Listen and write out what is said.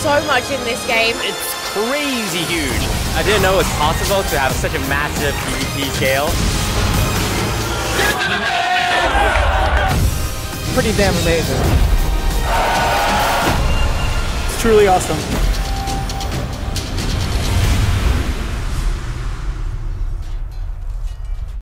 so much in this game. It's crazy huge. I didn't know it was possible to have such a massive PvP scale. Pretty damn amazing. It's truly awesome.